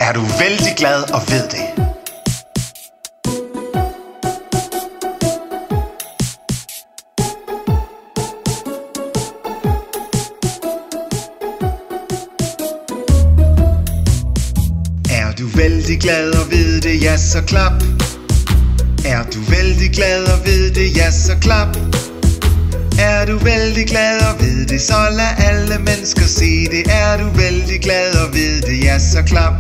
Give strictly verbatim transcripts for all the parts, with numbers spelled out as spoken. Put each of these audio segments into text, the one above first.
er du vældig glad og ved det. Er du vældig glad og ved det, ja så klap. Er du vældig glad og ved det, ja så klap. Er du vældig glad og ved det, så lad alle mennesker se det. Er du vældig glad og ved det, ja så klap.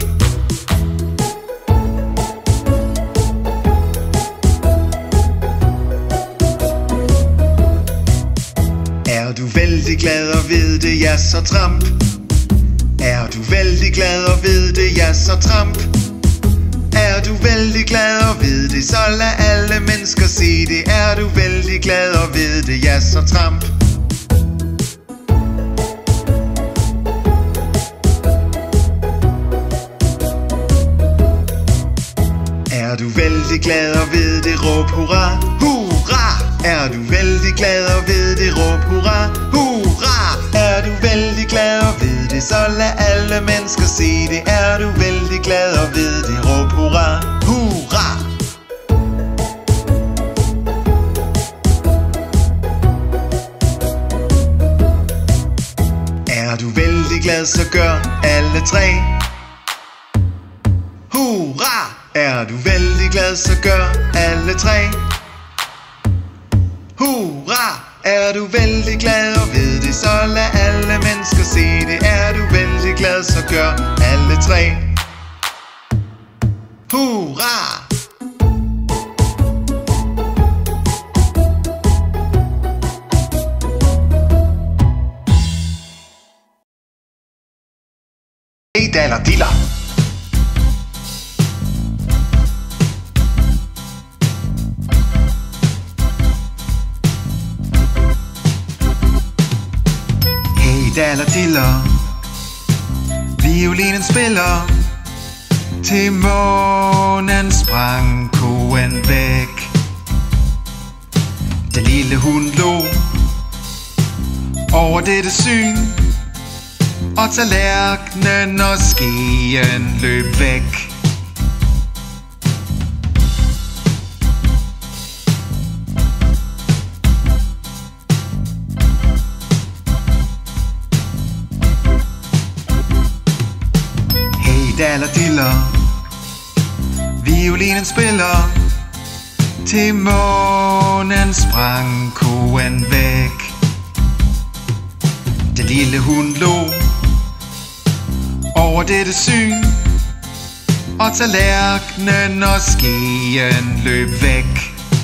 Er du vældig glad og ved det, ja så tramp. Er du vældig glad og ved det, ja så tramp. Er du vældig glad og ved det, så lad alle mennesker se det. Er du vældig glad og ved det, ja så tramp. Er du vældig glad og ved det, råb hurra, hurra. Er du vældig glad og ved det, råb hurra, hurra. Er du vældig glad og ved det, så lad alle mennesker se det. Er du vældig glad og ved det, råb hurra, hurra. Er du vældig glad, så gør alle tre hurra. Er du vældig glad, så gør alle tre hurra. Er du vældig glad og ved det, så lad alle mennesker se det. Er du vældig glad, så gør alle tre hurra. Hey daller diller. Daller diller, violinen spiller, til månen sprang koen væk. Den lille hund lå over dette syn, og tallerkenen og skeen løb væk. Daller diller, violinen spiller, til månen sprang koen væk. Den lille hund lå over dette syn, og tallerkenen og skeen løb væk.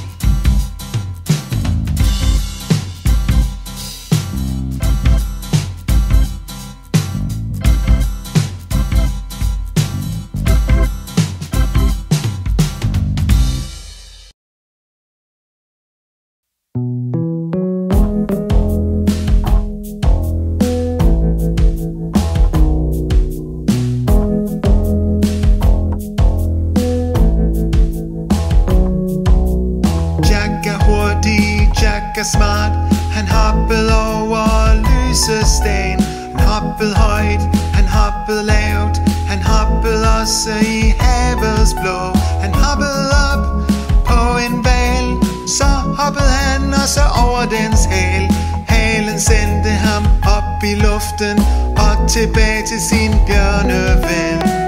Jack er smart, han hoppede over lysestagen. Han hoppede højt, han hoppede lavt, han hoppede også i havets blå. Han hoppede op på en hval, så hoppede han også over dens hal. Halen sendte ham op i luften og tilbage til sin bjørneven.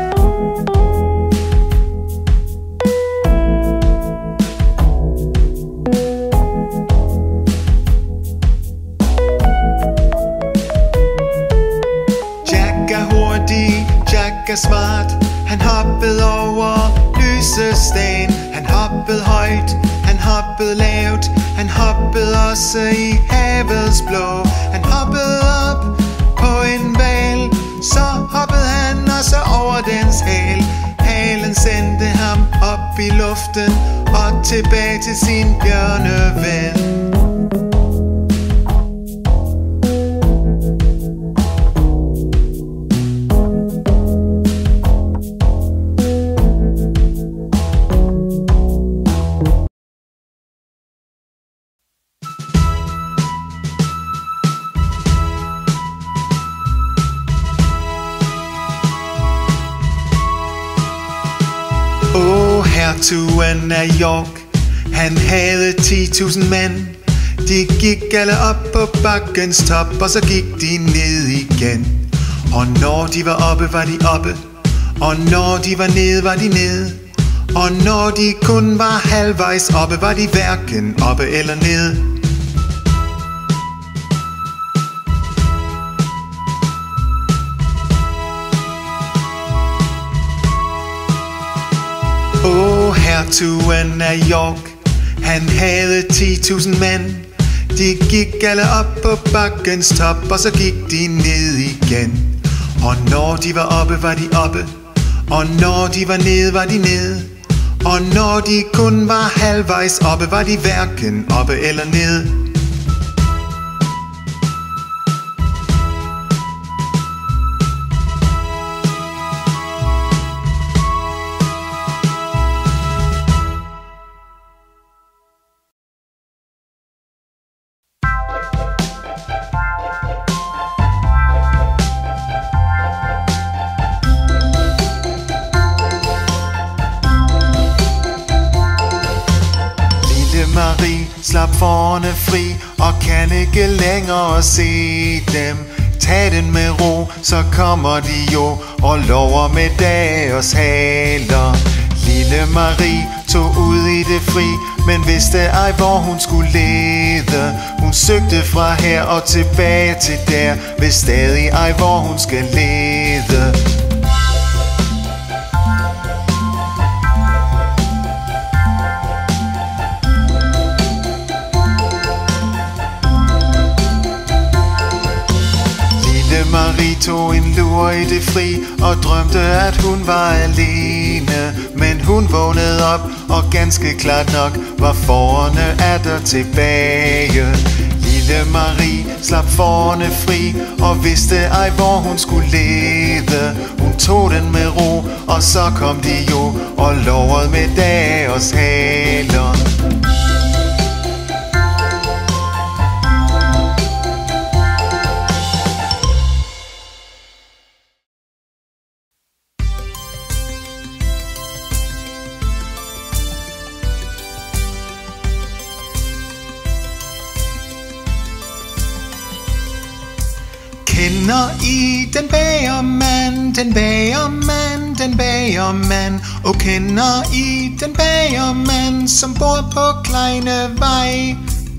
Jack er smart, han hoppede over lysestagen. Han hoppede højt, han hoppede lavt, han hoppede også i havets blå. Han hoppede op på en hval, så hoppede han også over dens hal. Halen sendte ham op i luften og tilbage til sin bjørneven. Åh, hertugen af York, han havde ti tusind mænd. De gik alle op på bakkens top, og så gik de ned igen. Og når de var oppe, var de oppe, og når de var nede, var de nede. Og når de kun var halvvejs oppe, var de hverken oppe eller nede. Åh, hertugen af York, han havde ti tusind mænd. De gik alle op på bakkens top, og så gik de ned igen. Og når de var oppe, var de oppe, og når de var nede, var de nede. Og når de kun var halvvejs oppe, var de hverken oppe eller nede. Marie slap forne fri og kan ikke længere se dem. Tag den med ro, så kommer de jo og lover med dagers haler. Lille Marie tog ud i det fri, men vidste ej hvor hun skulle lede. Hun søgte fra her og tilbage til der, ved stadig ej hvor hun skal lede. Marie tog en lur i det fri og drømte at hun var alene. Men hun vågnede op og ganske klart nok var forne atter tilbage. Lille Marie slap forne fri og vidste ej hvor hun skulle lede. Hun tog den med ro, og så kom de jo og lovede med dagers haler. Kender I den bagermand, den bagermand, den bagermand? Og kender I den bagermand, som bor på Kleinevej?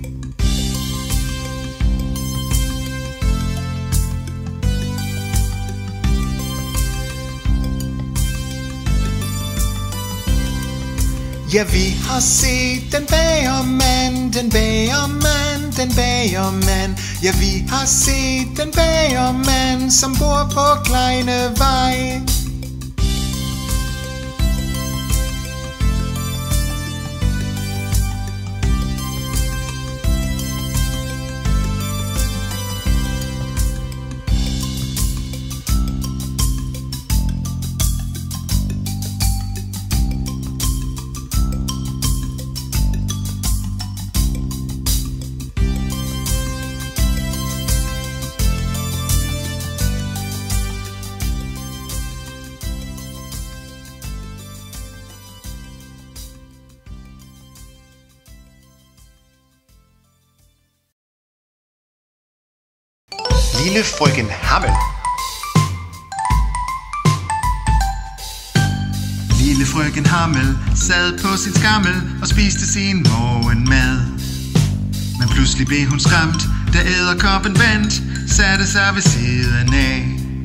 Ja, vi har set den bagermand, den bagermand, den bagermand. Ja, vi har set den bagermand, som bor på Kleinevej. Lille frøken Hammel. Lille frøken Hammel sad på sin skammel og spiste sin morgenmad. Men pludselig blev hun skræmt, da edderkoppen vandt, satte sig ved siden af.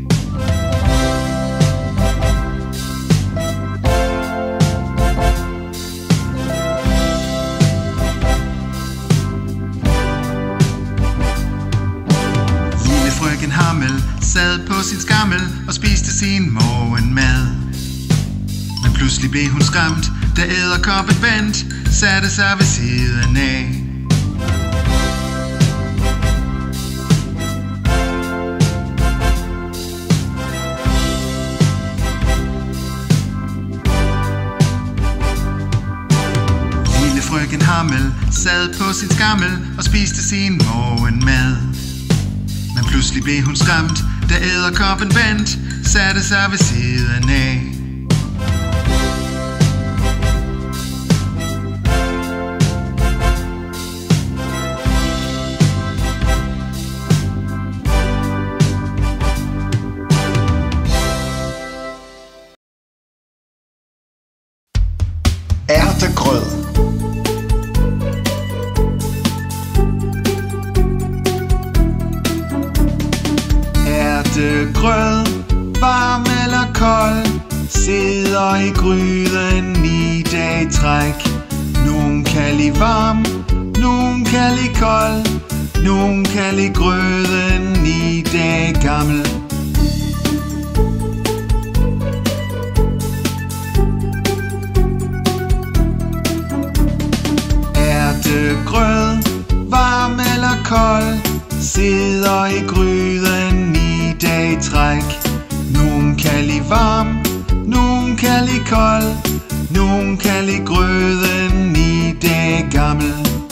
Frøken Hammel sad på sin skammel og spiste sin morgenmad. Men pludselig blev hun skræmt, da edderkoppen vandt, satte sig ved siden af. Lille frøken Hammel sad på sin skammel og spiste sin morgenmad. Men pludselig blev hun skræmt, da edderkoppen vandt, satte sig ved siden af. ærtegrød. Ærtegrød, varm eller kold, sidder i gryden ni dage i træk. Nogen kan lide varm, nogen kan lide kold, nogen kan lide grøden ni dage gammel. Ærtegrød, varm eller kold, sidder i gryden ni dage i træk. Nogen kan lide varm, nogen kan lide kold, nogen kan lide grøden ni dage gammel.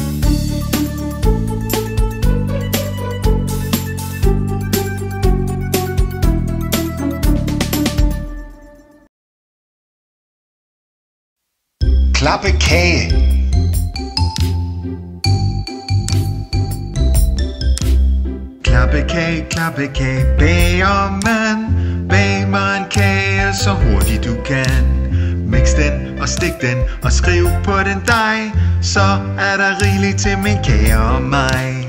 Klappekage. Klappekage, klappekage, bager man. Bag mig en kage så hurtigt du kan. Mix den og stik den og skriv på den dej, så er der rigeligt til min kage og mig.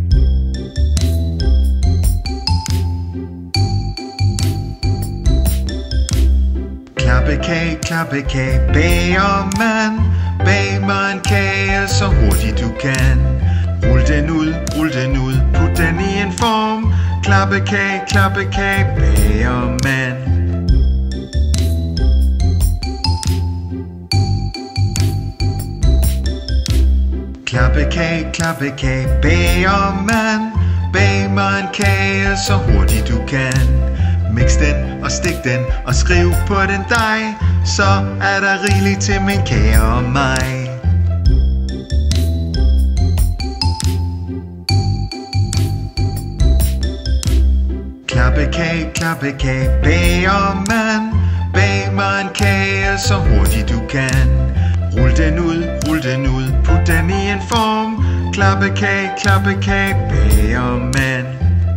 Klappekage, klappekage, bager man. Bag mig en kage så hurtigt du kan. Rul den ud, rul den ud, put den i en form. Klappekage, klappekage, bager man. Klappekage, klappekage, bager man. Bag mig en kage så hurtigt du kan. Mix den og stik den og skriv på den dej, så er der rigeligt til min kage og mig. Klappekage, klappekage, bager man. Bag mig en kage så hurtigt du kan. Rul den ud, rul den ud, put den i en form. Klappekage, klappekage, bager man.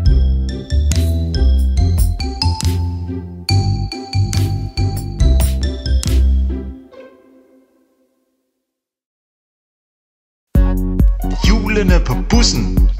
Hjulene på bussen.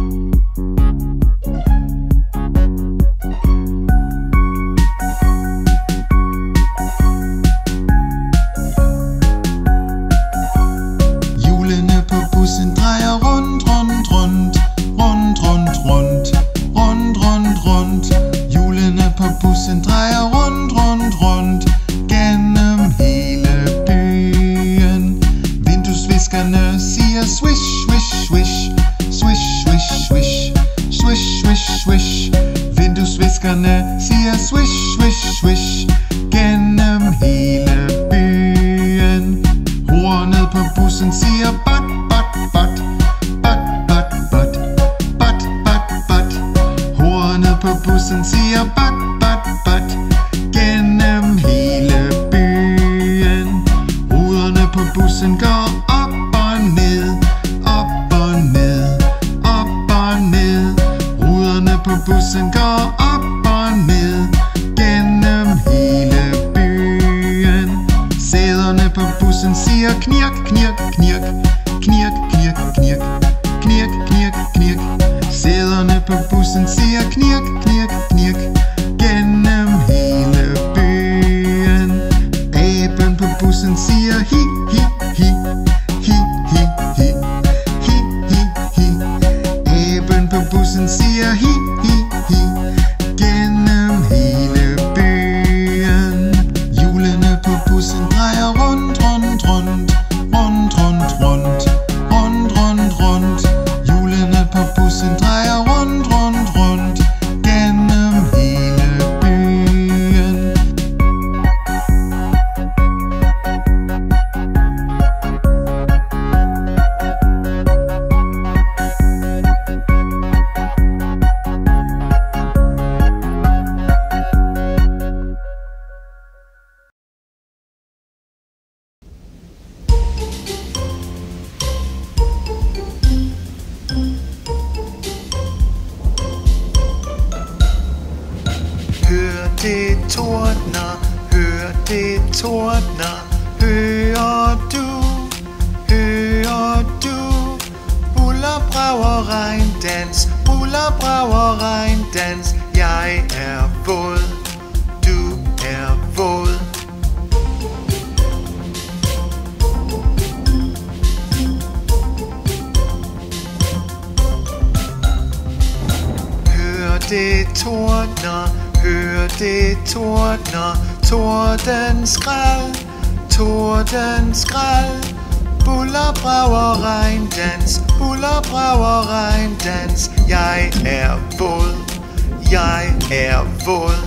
Hjulene på bussen drejer rundt, rundt, rundt, rundt, rundt, rundt, rundt, rundt, rundt. Hjulene på bussen drejer rundt, rundt, rundt, gennem hele byen. Vinduesviskerne siger swish, swish, swish, swish, swish, swish, swish, swish, swish. Vinduesviskerne siger swish, swish, swish, gennem hele byen. Hornet på bussen siger bat, bat, bat, bat, bat, bat, bat, bat, bat. Hornet på bussen siger bat, bat, bat, gennem hele byen. Ruderne på bussen går op og ned, op og ned, op og ned. Ruderne på bussen går op og ned, gennem hele byen. Sæderne på bussen siger knirk, knirk, knirk, knirk, knirk, knirk, knirk, knirk, knirk. Sæderne på bussen siger knirk, knirk, knirk, gennem hele byen. Aben på bussen siger hi, hi, hi, hi, hi, hi, hi, hi, hi. Aben på bussen siger hi, hi, hi, gennem hele byen. Hjulene på bussen drejer rundt, rundt, rundt, rundt, rundt, rundt, rundt, rundt, rundt. Hjulene på bussen drejer rundt, rundt, rundt, gennem hele byen. Hør det tordner, hør det tordner, hører du? brager regndans, buller, brager regndans. Jeg er våd, du er våd. Hør det tordner, hør det tordner, torden skrald, torden skrald. Buller, brager regndans, buller, brager regndans. Jeg er våd, jeg er våd.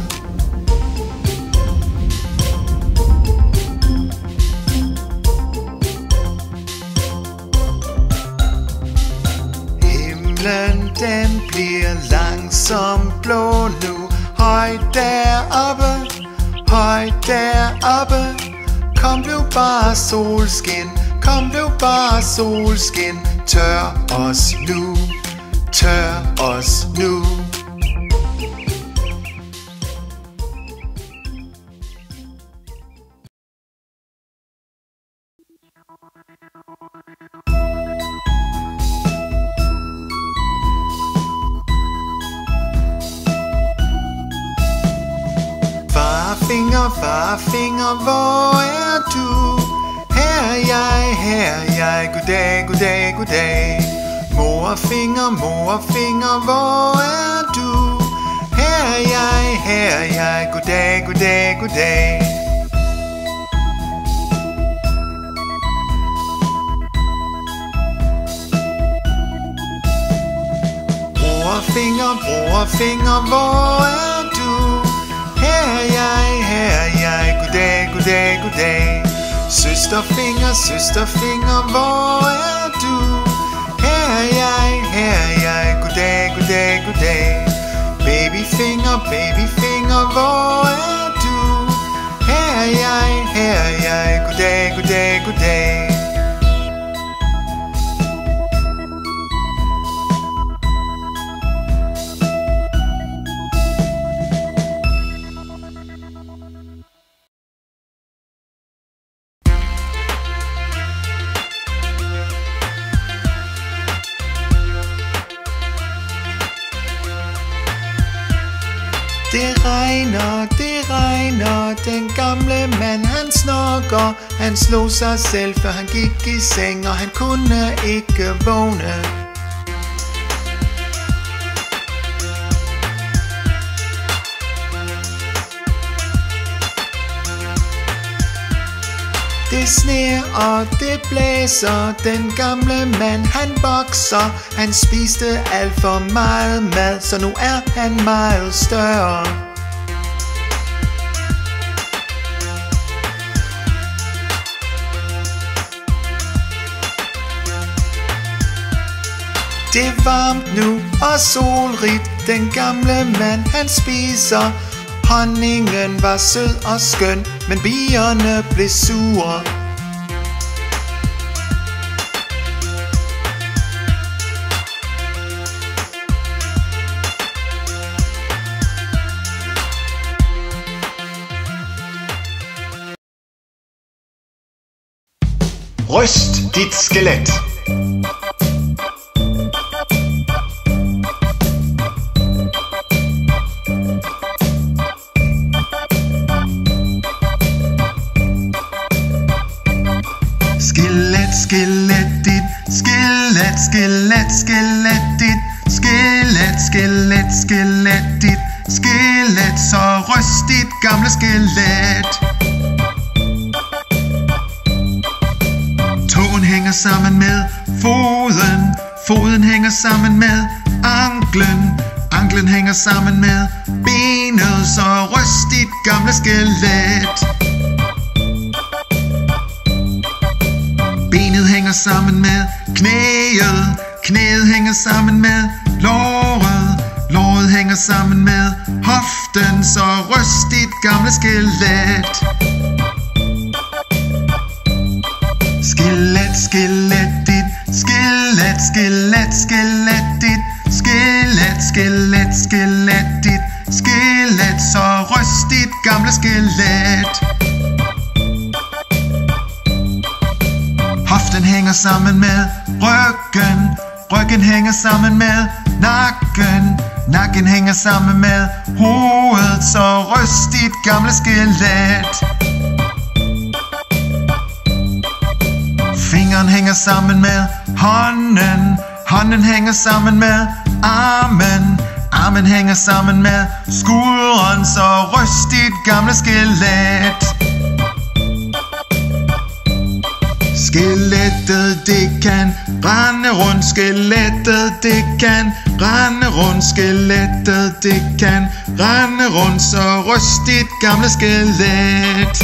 Himlen den bliver langsomt blå nu. Højt deroppe, højt deroppe. Kom nu bare solskin, kom nu bare solskin. Tør os nu, tør os nu. Farfinger, farfinger, hvor er du? Her er jeg, her er jeg, goddag, goddag, goddag. Morfinger, morfinger, hvor er du? Her er jeg, her er jeg, goddag, goddag, goddag. Brorfinger, brorfinger, hvor er du? Her er jeg, her er jeg, goddag, goddag, goddag. Søsterfinger, søsterfinger, hvor er du? Her er jeg, her er jeg, goddag, goddag, goddag. Babyfinger, babyfinger, hvor er du? Her er jeg, her er jeg, goddag, goddag, goddag. Det regner, det regner, den gamle mand han snorker. Han slog sig selv, før han gik i seng, og han kunne ikke vågne. Det sner og det blæser, den gamle mand han bokser. Han spiste alt for meget mad, så nu er han meget større. Det er varmt nu og solrigt, den gamle mand han spiser. Honningen var sød og skøn, men bierne blev sure. Ryst dit skelet. Skelet, skelet dit, skelet, skelet, skelet dit, skelet, skelet, skelet dit, skelet, så ryst dit gamle skelet. Tåen hænger sammen med foden, foden hænger sammen med anklen, anklen hænger sammen med benet, så ryst dit gamle skelet. Benet hænger sammen med knæet, knæet hænger sammen med låret, låret hænger sammen med hoften, så ryst dit gamle skelet. Skelet, skelet dit, skelet, skelet, skelet dit, skelet, skelet, skelet dit, skelet, så ryst dit gamle skelet. Hoften hænger sammen med ryggen, Ryggen hænger sammen med nakken. Nakken hænger sammen med hovedet, så ryst dit gamle skelet. Fingeren hænger sammen med hånden. Hånden hænger sammen med armen. Armen hænger sammen med skulderen, så ryst dit gamle skelet. Skelettet, det kan rende rundt. Skelettet, det kan rende rundt. Skelettet, det kan rende rundt, så ryst dit gamle skelet.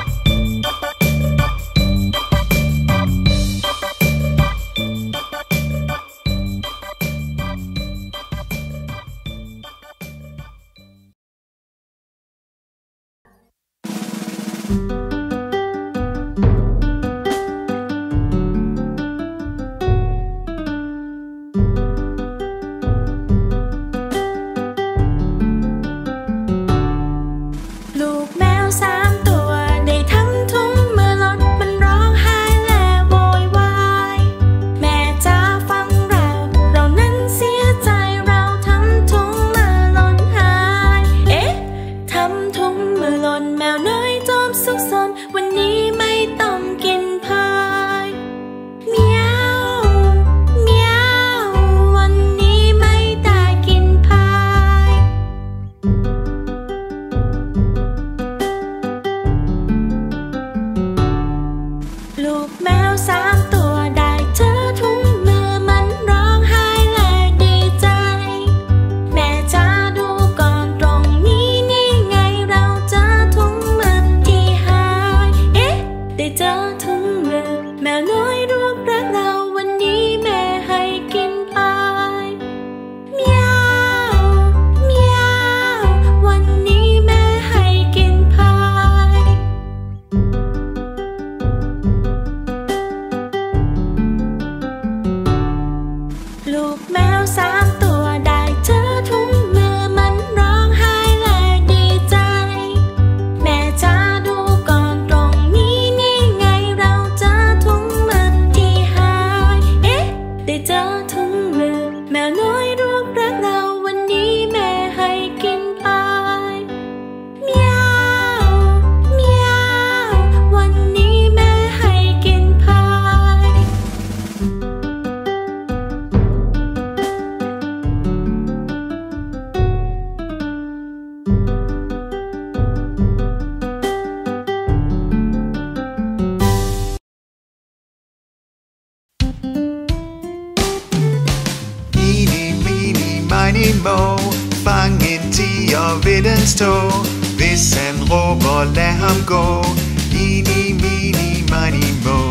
Fang en tiger ved dens tå. Hvis han råber, lad ham gå. Eeny, meeny, miny, mo.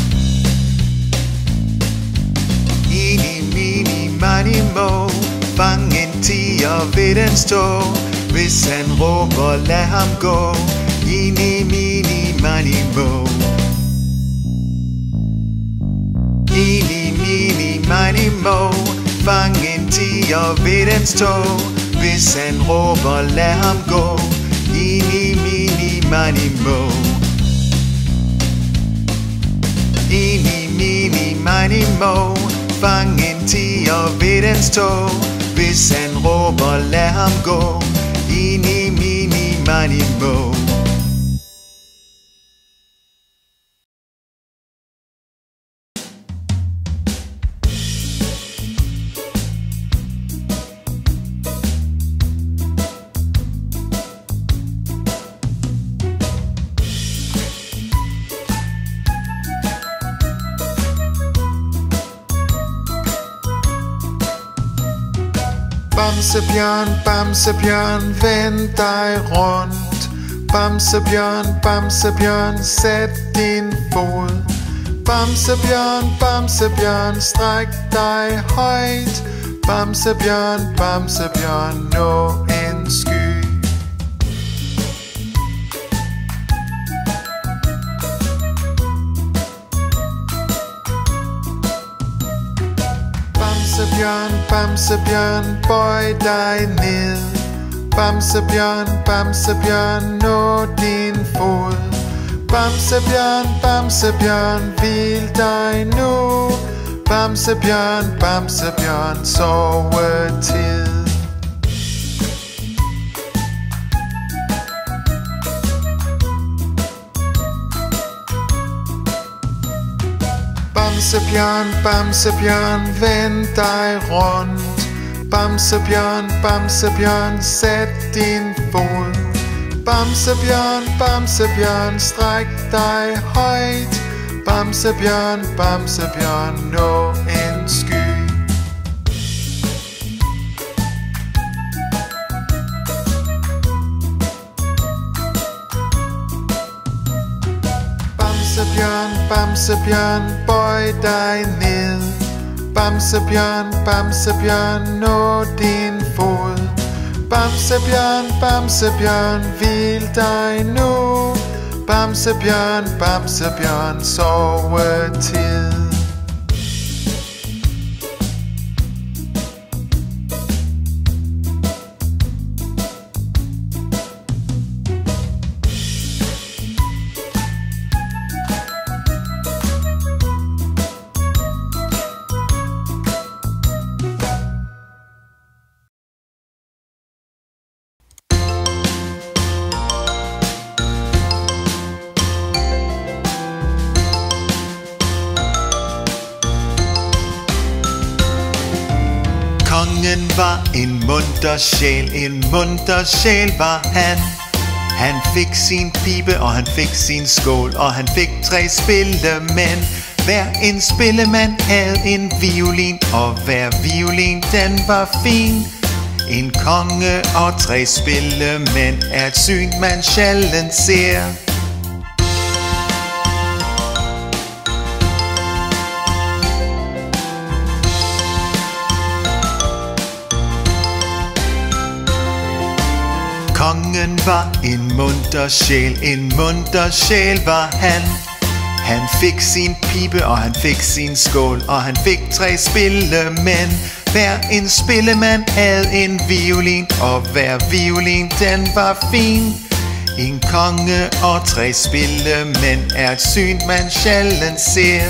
Eeny, meeny, miny, mo. Fang en tiger ved dens tå. Hvis han råber, lad ham gå. Eeny, meeny, miny, mo. Eeny, meeny, miny, mo. Fang en tiger ved dens tå. Hvis han råber, lad ham gå. Eeny, meeny, miny, mo. Eeny, meeny, miny, mo. Fang en tiger ved dens tå. Hvis han råber, lad ham gå. Eeny, meeny, miny, mo. Bamsebjørn, bamsebjørn, vend dig rundt. Bamsebjørn, bamsebjørn, sæt din fod. Bamsebjørn, bamsebjørn, stræk dig højt. Bamsebjørn, bamsebjørn, nå en sky. Bamsebjørn, bamsebjørn, bøj dig ned. Bamsebjørn, bamsebjørn, nå din fod. Bamsebjørn, bamsebjørn, hvil dig nu. Bamsebjørn, Bamsebjørn, sovetid. Bamsebjørn, Bamsebjørn, vend dig rundt. Bamsebjørn, Bamsebjørn, sæt din fod. Bamsebjørn, Bamsebjørn, stræk dig højt. Bamsebjørn, Bamsebjørn, nå en sky. Bamsebjørn, Bamsebjørn, bøj dig ned. Bamsebjørn, Bamsebjørn, nå din fod. Bamsebjørn, Bamsebjørn, hvil dig nu. Bamsebjørn, Bamsebjørn, sovetid. Kongen var en munter sjæl, en munter sjæl var han. Han fik sin pibe, og han fik sin skål, og han fik tre spillemænd. Hver en spillemand havde en violin, og hver violin den var fin. En konge og tre spillemænd er et syn, man sjældent ser. Kongen var en munter sjæl, en munter sjæl var han. Han fik sin pibe, og han fik sin skål, og han fik tre spillemænd. Hver en spillemand havde en violin, og hver violin den var fin. En konge og tre spillemænd er et syn, man sjældent ser.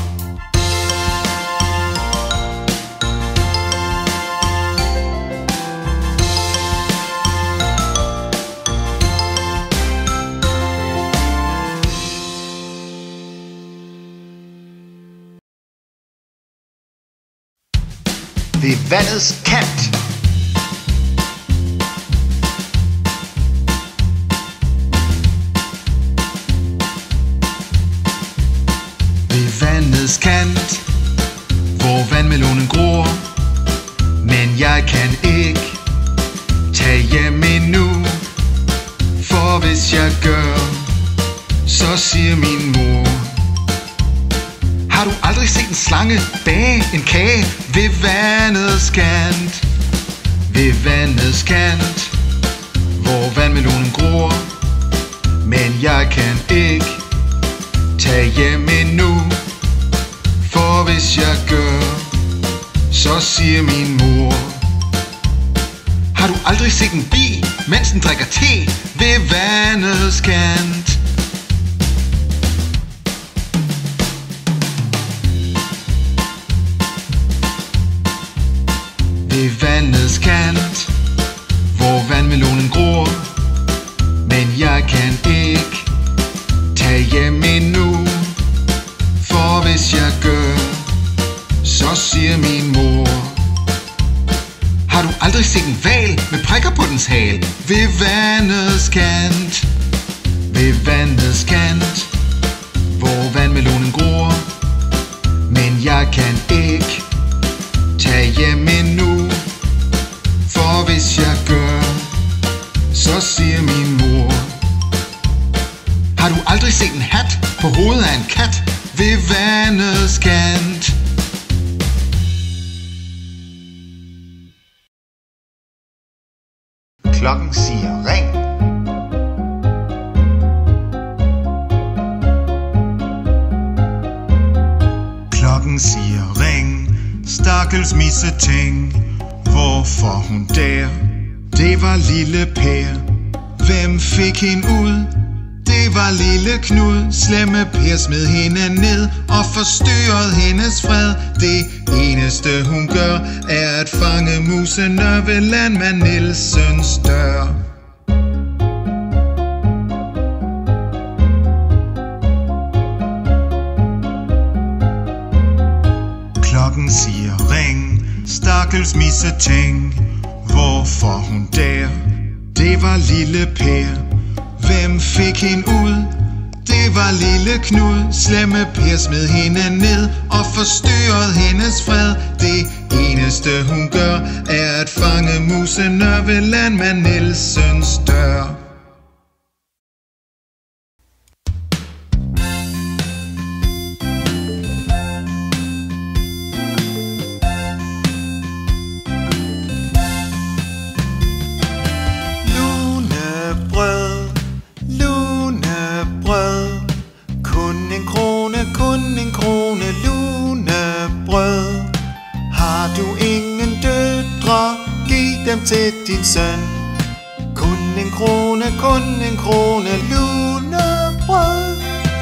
Ved vandets kant. Ved vandets kant, hvor vandmelonen gror. Men jeg kan ikke tage hjem endnu, for hvis jeg gør, så siger min mor: har du aldrig set en slange bage en kage ved vandets kant? Ved vandets kant, hvor vandmelonen gror. Men jeg kan ikke tage hjem endnu, for hvis jeg gør, så siger min mor: har du aldrig set en bi, mens den drikker te ved vandets kant? Ved vandets kant, hvor vandmelonen gror. Men jeg kan ikke tage hjem endnu, for hvis jeg gør, så siger min mor: har du aldrig set en hval med prikker på dens hale ved vandets kant? Ved vandets kant, hvor vandmelonen gror. Men jeg kan ikke tage hjem endnu, for hvis jeg gør, så siger min mor: har du aldrig set en hat på hovedet af en kat ved vandets kant? Klokken siger ring. Klokken siger ring, stakkels misseting. Hvorfor hun der? Det var lille Per. Hvem fik hende ud? Det var lille Knud. Slemme Per smed hende ned og forstyrrede hendes fred. Det eneste hun gør er at fange musene ved landmand Nielsens dør. Klokken siger ring, stakkels missetæng. Hvorfor hun der? Det var lille Per. Hvem fik hende ud? Det var lille Knud. Slemme Per smed hende ned og forstyrrede hendes fred. Det eneste hun gør er at fange musene ved landmand Nielsens dør. Til din søn. Kun en krone, kun en krone lunebrød.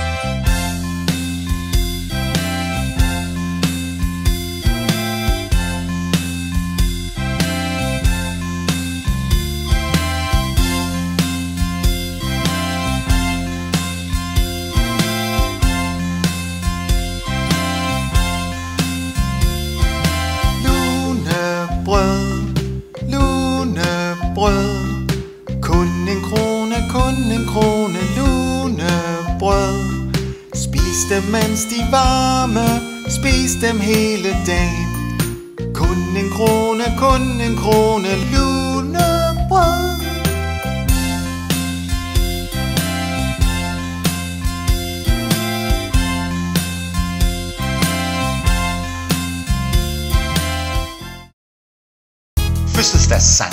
Kun en krone, kun en krone lunebrød. Spis dem mens de varme, spis dem hele dagen. Kun en krone, kun en krone lunebrød. Fødselsdagssang.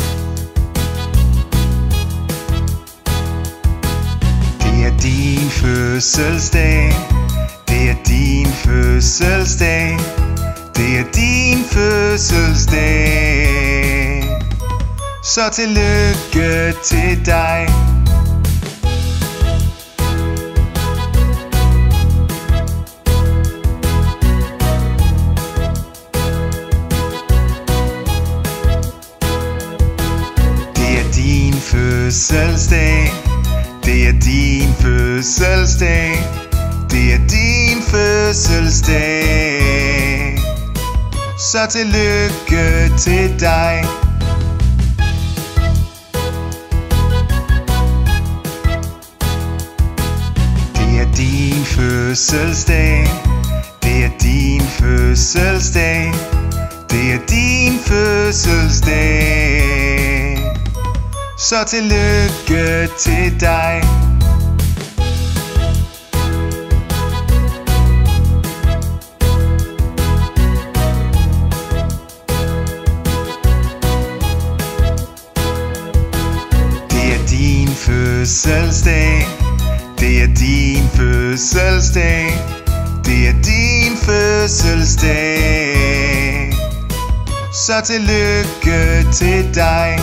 Det er din fødselsdag. Det er din fødselsdag. Det er din fødselsdag. Så tillykke til dig. Fødselsdag. Det er din fødselsdag. Det er din fødselsdag. Så tillykke til dig. Det er din fødselsdag. Det er din fødselsdag. Det er din fødselsdag. Så tillykke til dig. Det er din fødselsdag. Det er din fødselsdag. Det er din fødselsdag. Så tillykke til dig.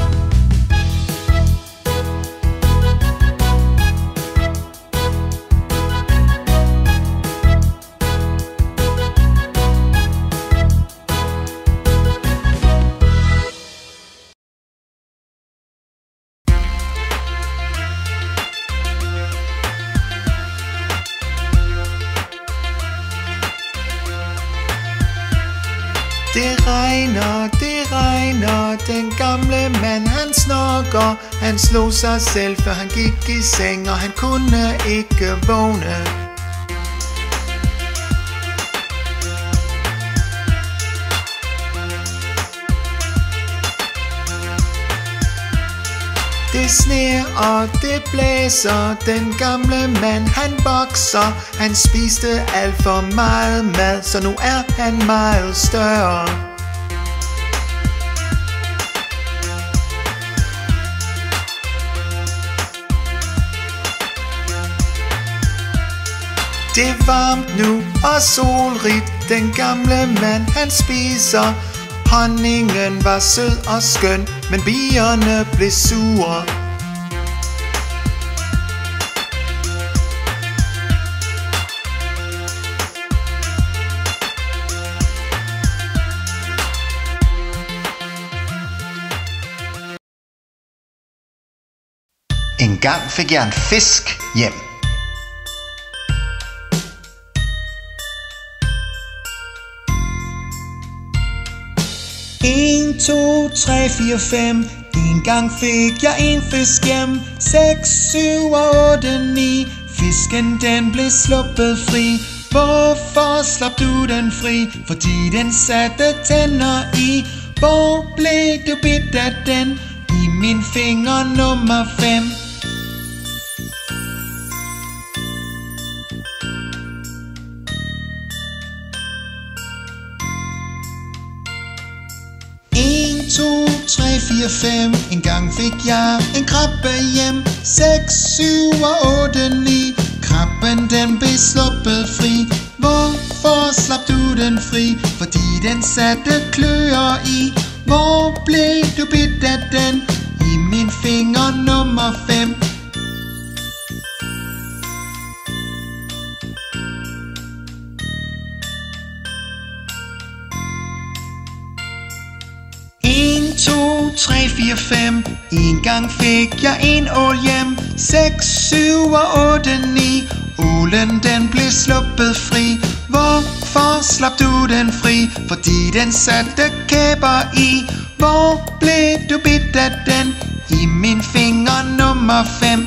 Det regner, det regner, den gamle mand han snorker. Han slog sig selv før han gik i seng, og han kunne ikke vågne. Det sner og det blæser, den gamle mand han vokser. Han spiste alt for meget mad, så nu er han meget større. Det er varmt nu og solrigt, den gamle mand han spiser. Honningen var sød og skøn, men bierne blev sure. gang fik jeg en fisk hjem. En, to, tre, fire, fem. En gang fik jeg en fisk hjem. Seks, syv og otte, ni. Fisken den blev sluppet fri. Hvorfor slap du den fri? Fordi den satte tænder i. Hvor blev du bidt af den? I min finger nummer fem. En, to, tre, fire, fem. En gang fik jeg en krabbe hjem. Seks, syv og otte, ni. Krabben den blev sluppet fri. Hvorfor slap du den fri? Fordi den satte kløer i. Hvor blev du bidt af den? I min finger nummer fem. En, to, tre, fire, fem. En gang fik jeg en ål hjem. Seks, syv og otte, ni. Ålen den blev sluppet fri. Hvorfor slap du den fri? Fordi den satte kæber i. Hvor blev du bidt af den? I min finger nummer fem.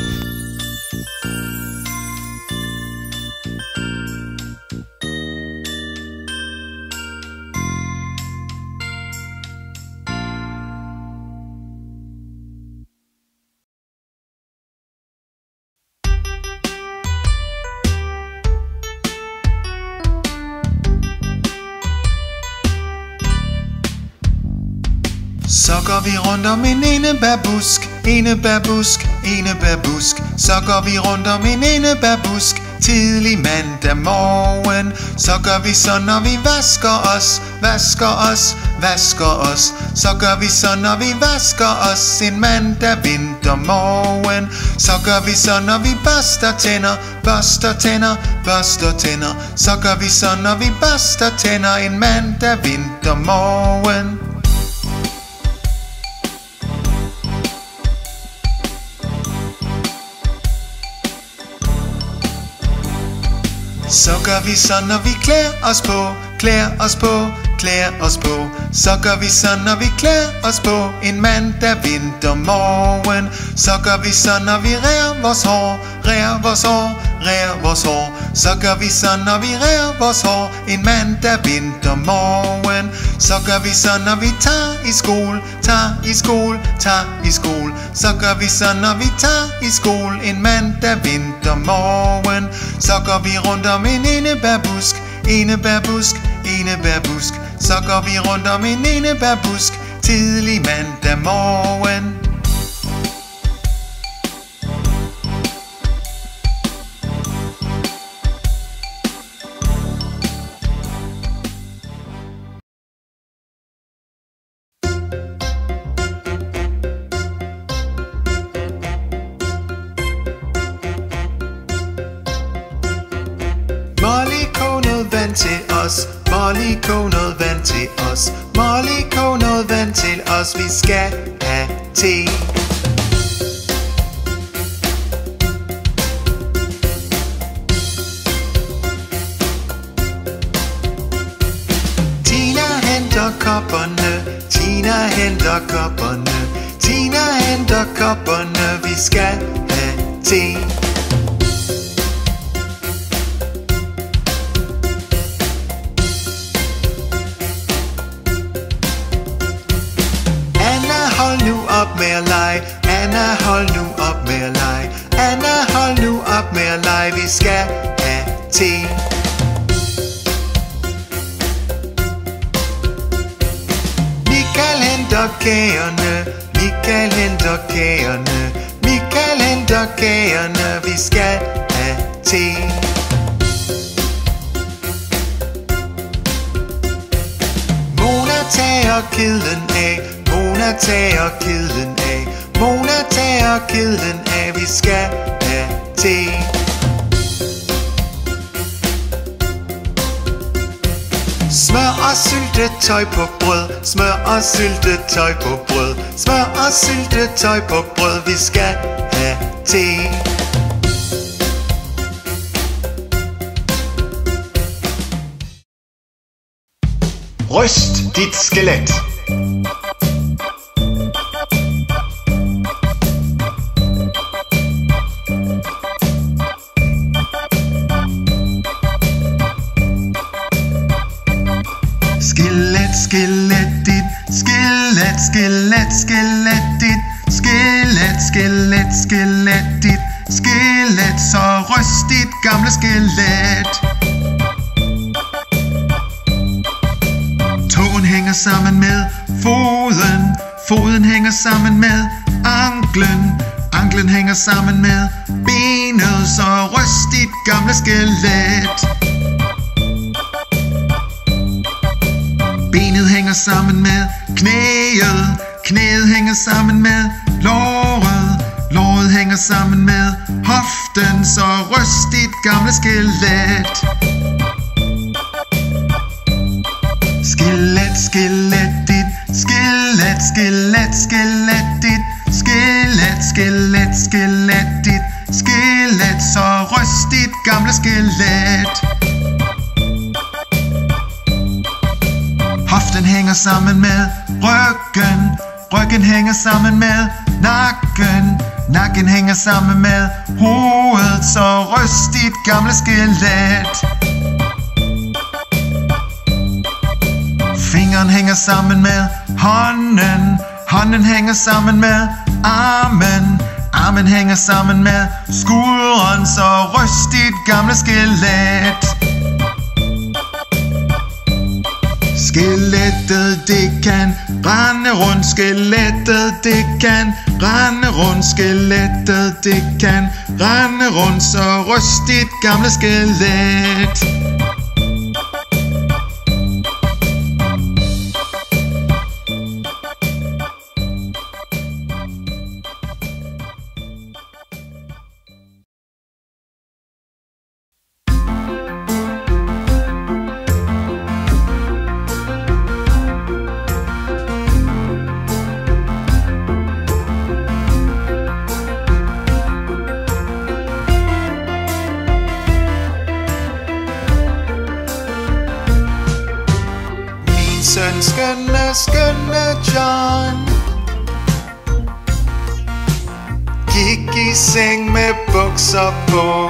Så går vi rundt om en enebærbusk, enebærbusk, enebærbusk. Så går vi rundt om en enebærbusk, tidlig mandag morgen. Så gør vi så, når vi vasker os, vasker os, vasker os. Så gør vi så, når vi vasker os, en mandag vintermorgen. Så gør vi så, når vi børster tænder, børster tænder, børster tænder. Så gør vi så, når vi børster tænder, en mandag vintermorgen. Så gør vi så, når vi klæder os på, klæder os på, klæder os på. Så gør vi så, når vi klæder os på, en mandag vintermorgen. Så gør vi så, når vi rærer vores hår, rærer vores hår, rærer vores hår. Så gør vi så, når vi rærer vores hår, en mandag vintermorgen. Så gør vi så, når vi tager i skole, tager i skole, tager i skole. Så gør vi så, når vi tager i skole, en mandag vintermorgen. Så går vi rundt om en enebærbusk, enebærbusk, enebærbusk. Så går vi rundt om en enebærbusk, tidlig mandag morgen. Molly kog noget vand til os, Molly kog noget vand til os, Molly kog noget vand til os, vi skal have te. Tina henter kopperne, Tina henter kopperne, Tina henter kopperne, vi skal have te. Hold nu op med at lege, Anna, hold nu op med at lege, Anna, hold nu op med at lege, vi skal have te. Michael henter kagerne, Michael henter kagerne, Michael henter kagerne, vi skal have te. Mona tager kedlen af, Mona tager kedlen af, Mona tager kedlen af, vi skal have te. Smør og og syltetøj på brød. Smør og syltetøj på brød. Smør og syltetøj på brød. Vi skal have te. Ryst dit skelet. Skelet, skelet dit, skelet, skelet, skelet dit, skelet, skelet, skelet dit, skelet, så ryst dit gamle skelet. Tåen hænger sammen med foden, foden hænger sammen med anklen, anklen hænger sammen med benet, så ryst dit gamle skelet. Benet hænger sammen med knæet, knæet hænger sammen med låret, låret hænger sammen med hoften, så ryst dit gamle skelet. Skelet, skelet dit, skelet, skelet, skelet dit, skelet, skelet, skelet dit, skelet, så ryst dit gamle skelet. Hoften hænger sammen med ryggen, ryggen hænger sammen med nakken, nakken hænger sammen med hovedet, så ryst dit gamle skelet. Fingeren hænger sammen med hånden, hånden hænger sammen med armen, armen hænger sammen med skulderen, så ryst dit gamle skelet. Skelettet det kan rende rundt, skelettet det kan rende rundt, skelettet det kan rende rundt, så ryst dit gamle skelet. Søn, skønne, skønne John gik i seng med bukser på,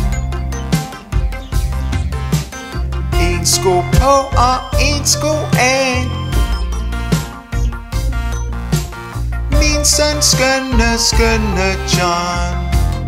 en sko på og en sko af. Min søn, skønne, skønne John.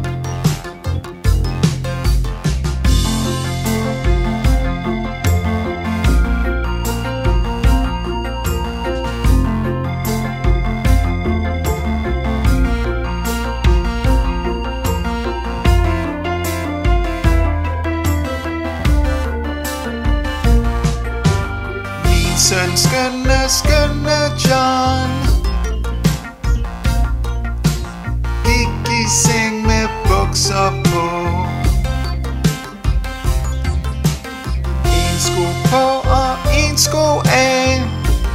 Søn, skønne, skønne John gik i seng med bukser på, en sko på og en sko af.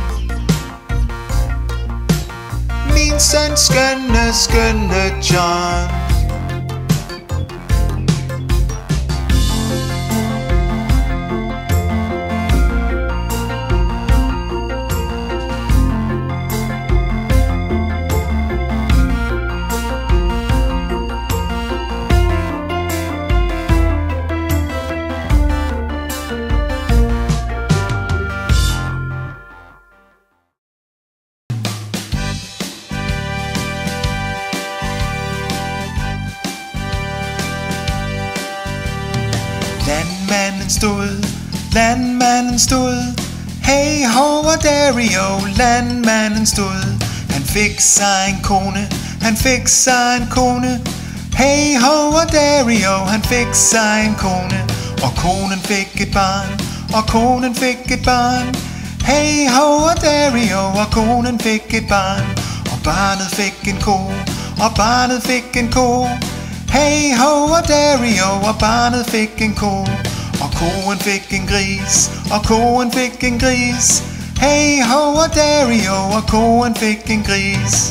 Min søn, skønne, skønne John. Landmanden stod, landmanden stod, hey ho og Dario, landmanden stod. Han fik sig en kone, han fik sig en kone, hey ho og Dario, han fik sig en kone. Og konen fik et barn, og konen fik et barn, hey ho og Dario, og konen fik et barn. Og barnet fik en ko, og barnet fik en ko, hey ho og Dario, og barnet fik en ko. Og koen fik en gris, og koen fik en gris. Hey ho og Dario, og koen fik en gris.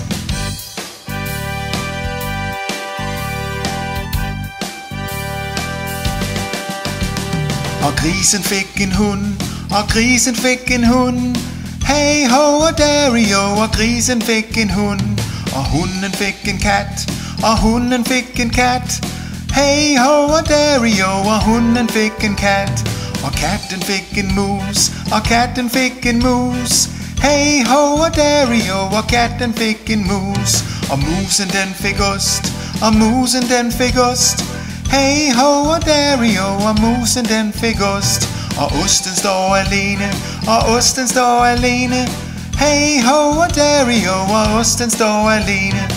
Og grisen fik en hund, og grisen fik en hund. Hey ho og Dario, og grisen fik en hund. Og hunden fik en kat, og hunden fik en kat. Hey ho og Dario, og hunden fik en kat. Og katten fik en mus, og katten fik en mus. Hey ho og Dario, og katten fik en mus. Og musen den fik ost, og musen den fik ost. Hey ho og Dario, og musen den fik ost. Og osten står alene, og osten står alene. Hey ho og Dario, og osten står alene.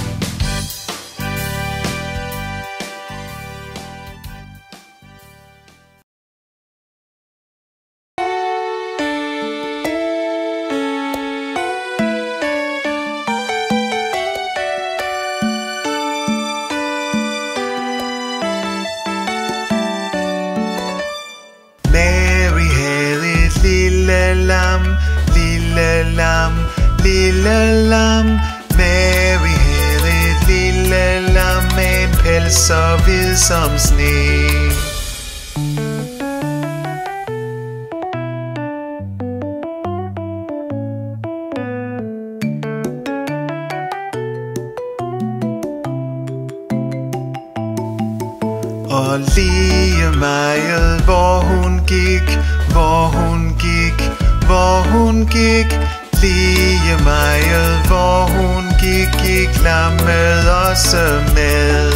Lille lam, lille lam. Mary havde et lille lam med en pels så hvid som sne. Og lige meget hvor hun gik, hvor hun gik, hvor hun gik. Lige meget hvor hun gik, gik lammet også med.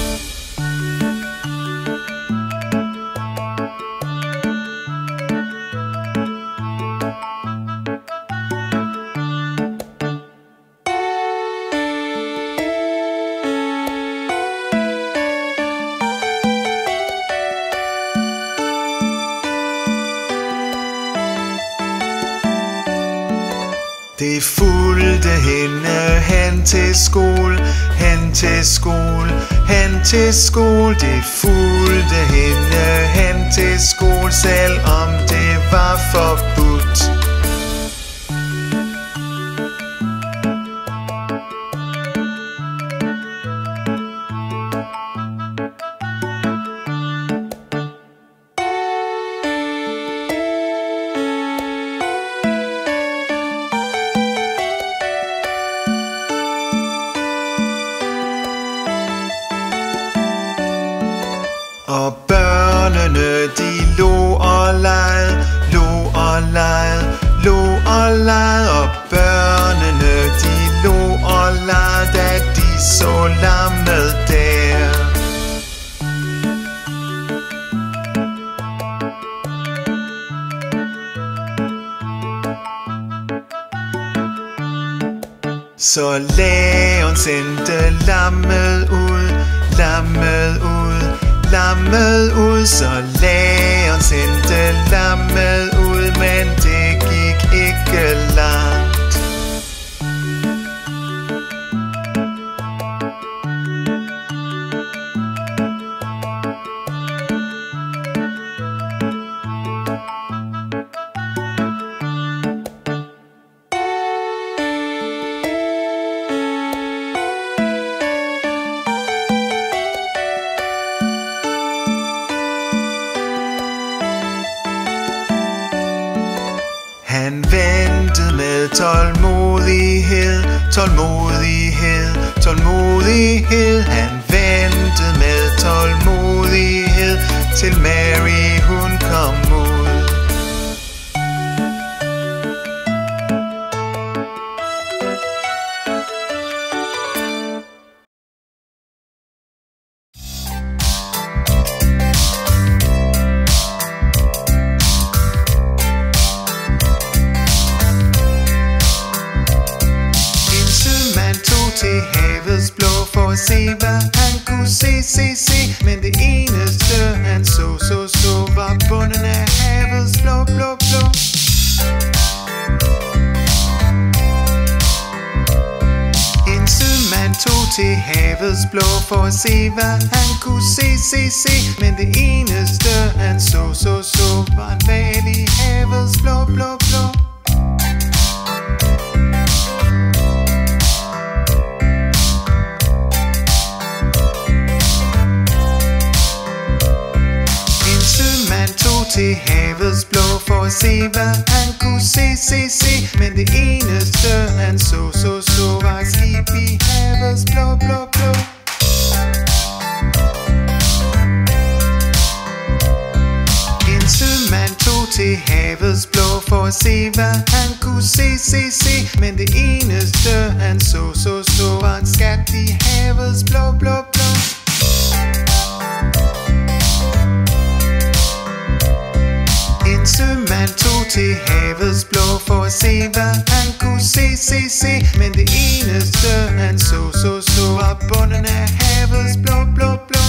Det fulgte hende hen til skole, hen til skole, hen til skole. Det fulgte hende hen til skole, selvom det var forbudt. Og børnene de lå og legede, lå og legede, lå og legede. Og børnene de lå og legede, da de så lammet der. Så lægen sendte lammet ud, lammet ud, lammet ud. Så lægen sendte lammet ud, men det gik ikke langt. Han ventede med tålmodighed, tålmodighed, tålmodighed. Han ventede med tålmodighed, til Mary hun kom ud. Til havets blå for at se hvad han kunne se, se, se. Men det eneste han så, så, så havets blå for at se, hvad han kunne se, se, se. Men det eneste han så, så, så var en hval i havets blå, blå, blå. En sømand tog til havets blå for at se, hvad han kunne se, se, se. Men det eneste han så, så, så var et skib i havets blå, blå, blå. En sømand tog til havets blå for at se, hvad han kunne se, se, se. Men det eneste han så, så, så var en skat i havets blå, blå, blå. En sømand tog til havets blå for at se, hvad han kunne se, se, se. Men det eneste han så, så, så var bunden af havets blå, blå, blå.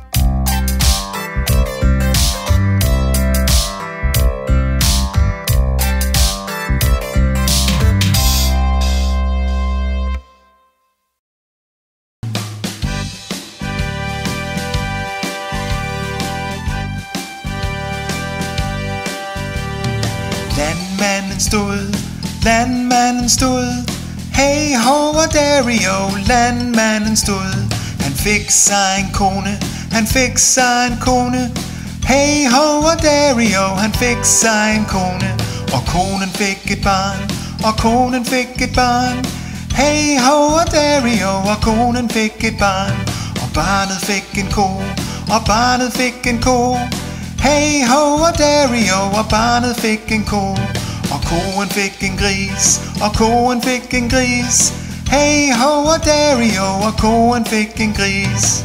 Landmanden stod, landmanden stod, hey ho og Dario, landmanden stod. Han fik sig en kone, han fik sig en kone, hey ho og Dario, han fik sig en kone. Og konen fik et barn, og konen fik et barn, hey ho og Dario, og konen fik et barn. Og barnet fik en ko, og barnet fik en ko, hey ho og Dario, og barnet fik en ko. Og koen fik en gris, og koen fik en gris, hey ho og Dario, og koen fik en gris.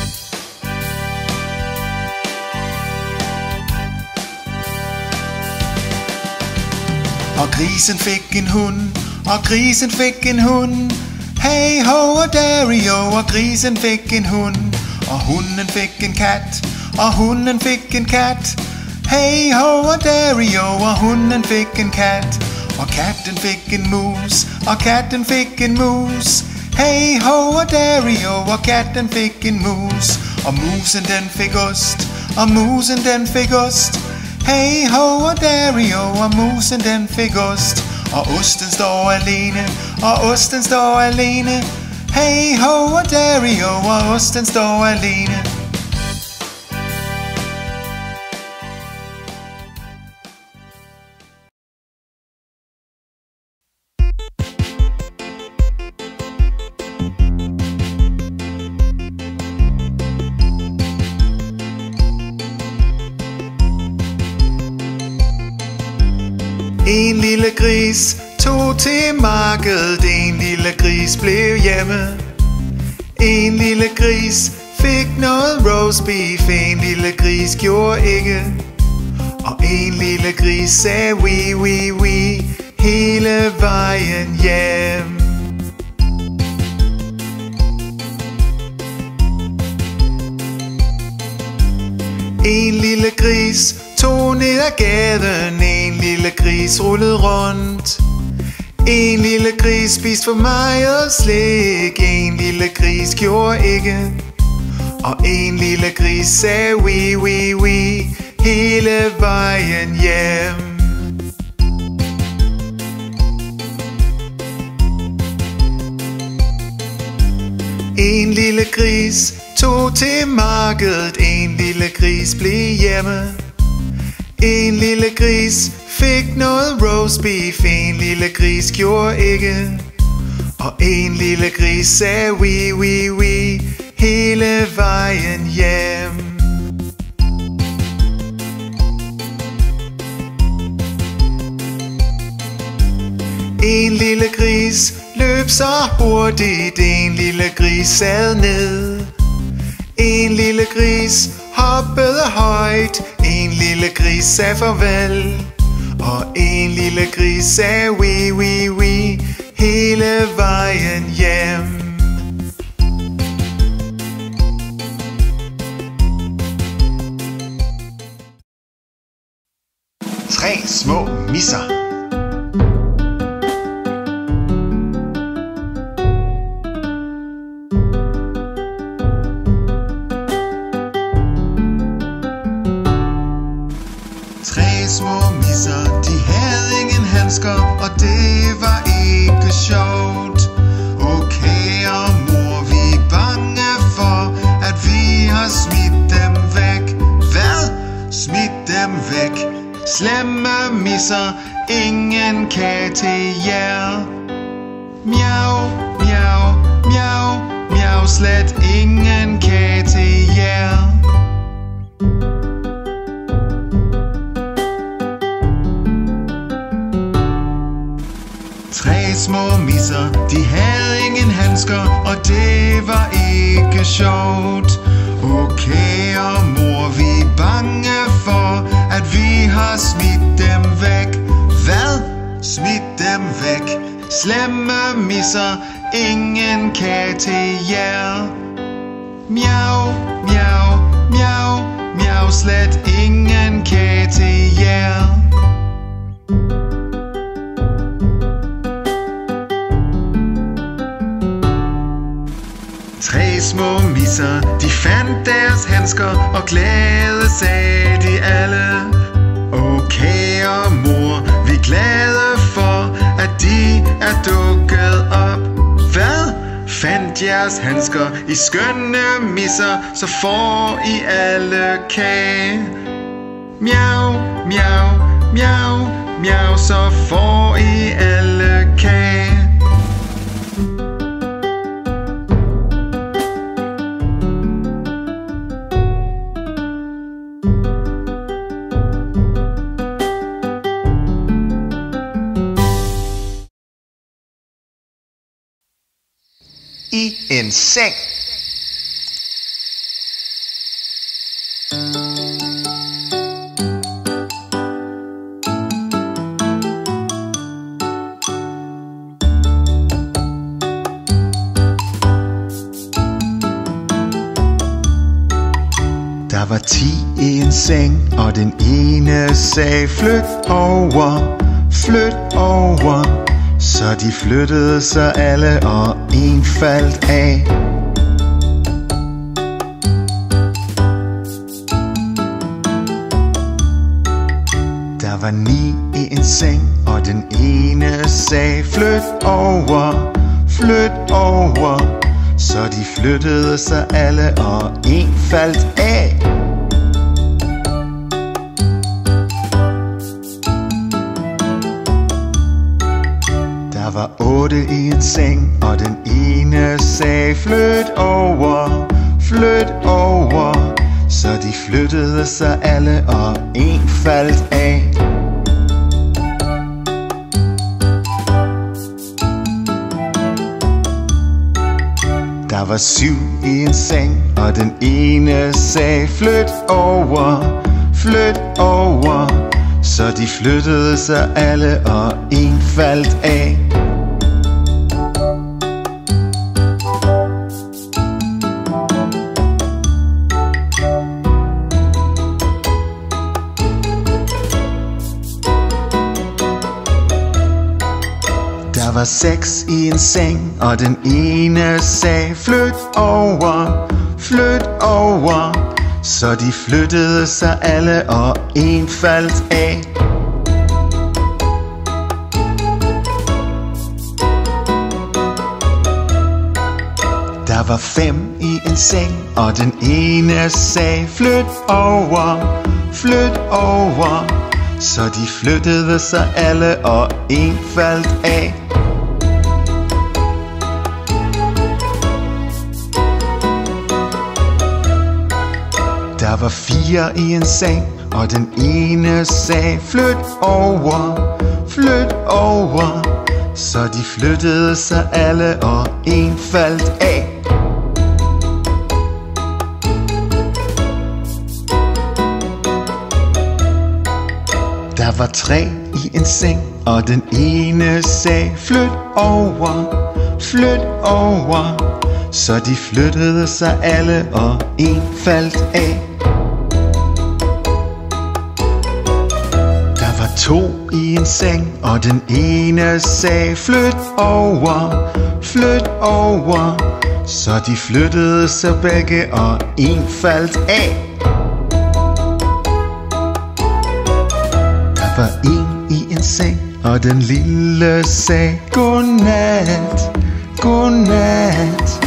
Og grisen fik en hund, og grisen fik en hund, hey ho og Dario, og grisen fik en hund. Og hunden fik en kat, og hunden fik en kat, hey ho og Dario, og hunden fik en kat. Og katten fik en mus, og katten fik en mus, hey ho og Dario, og katten fik en mus. Og musen den fik ost, og musen den fik ost, hey ho og Dario, og musen den fik ost. Og osten står alene, og osten står alene, hey ho og Dario, og osten står alene. En lille gris tog til markedet, en lille gris blev hjemme. En lille gris fik noget roast beef, en lille gris gjorde ikke. Og en lille gris sagde oui, oui, oui, hele vejen hjem. En lille gris tog ned ad gaden, en lille gris rullede rundt. En lille gris spiste for meget slik, en lille gris gjorde ikke. Og en lille gris sagde oui, oui, oui, hele vejen hjem. En lille gris tog til markedet, en lille gris blev hjemme. En lille gris fik noget roast beef, en lille gris gjorde ikke. Og en lille gris sagde oui, oui, oui, hele vejen hjem. En lille gris løb så hurtigt, en lille gris sad ned. En lille gris hoppede højt, en lille gris sagde farvel. Og en lille gris sagde oui, oui, oui, hele vejen hjem. Tre små misser. små misser, de havde ingen handsker, og det var ikke sjovt. Okay, og mor, vi er bange for, at vi har smidt dem væk. Hvad? Smidt dem væk? Slemme misser, ingen kage til jer. Miau, miau, miau, miau, slet ingen kage til jer. Tre små misser, de havde ingen handsker, og det var ikke sjovt. Okay, og mor, vi er bange for, at vi har smidt dem væk. Hvad? Smidt dem væk? Slemme misser, ingen kage til jer. Miau, miau, miau, miau, slet ingen kage til jer. Tre små misser, de fandt deres handsker, og glæde sagde de alle. Okay, og mor, vi er glade for, at de er dukket op. Hvad? Fandt jeres handsker, I skønne misser, så får I alle kage. Miau, miau, miau, miau, så får I alle kage. I en seng. Der var ti i en seng, og den ene sagde flyt over, flyt over. Så de flyttede sig alle, og en faldt af. Der var ni i en seng, og den ene sagde flyt over, flyt over. Så de flyttede sig alle, og en faldt af. Der var otte i en seng, og den ene sagde flyt over, flyt over. Så de flyttede sig alle, og en faldt af. Der var syv i en seng, og den ene sagde flyt over, flyt over. Så de flyttede sig alle, og en faldt af. Der var seks i en seng, og den ene sagde flyt over, flyt over. Så de flyttede sig alle, og en faldt af. Der var fem i en seng, og den ene sagde flyt over, flyt over. Så de flyttede sig alle, og en faldt af. Der var fire i en seng, og den ene sagde flyt over, flyt over. Så de flyttede sig alle, og en faldt af. Der var tre i en seng, og den ene sagde flyt over, flyt over. Så de flyttede sig alle, og en faldt af. Der var to i en seng, og den ene sagde flyt over, flyt over. Så de flyttede sig begge, og en faldt af. var en i en seng, og den lille sagde godnat, godnat.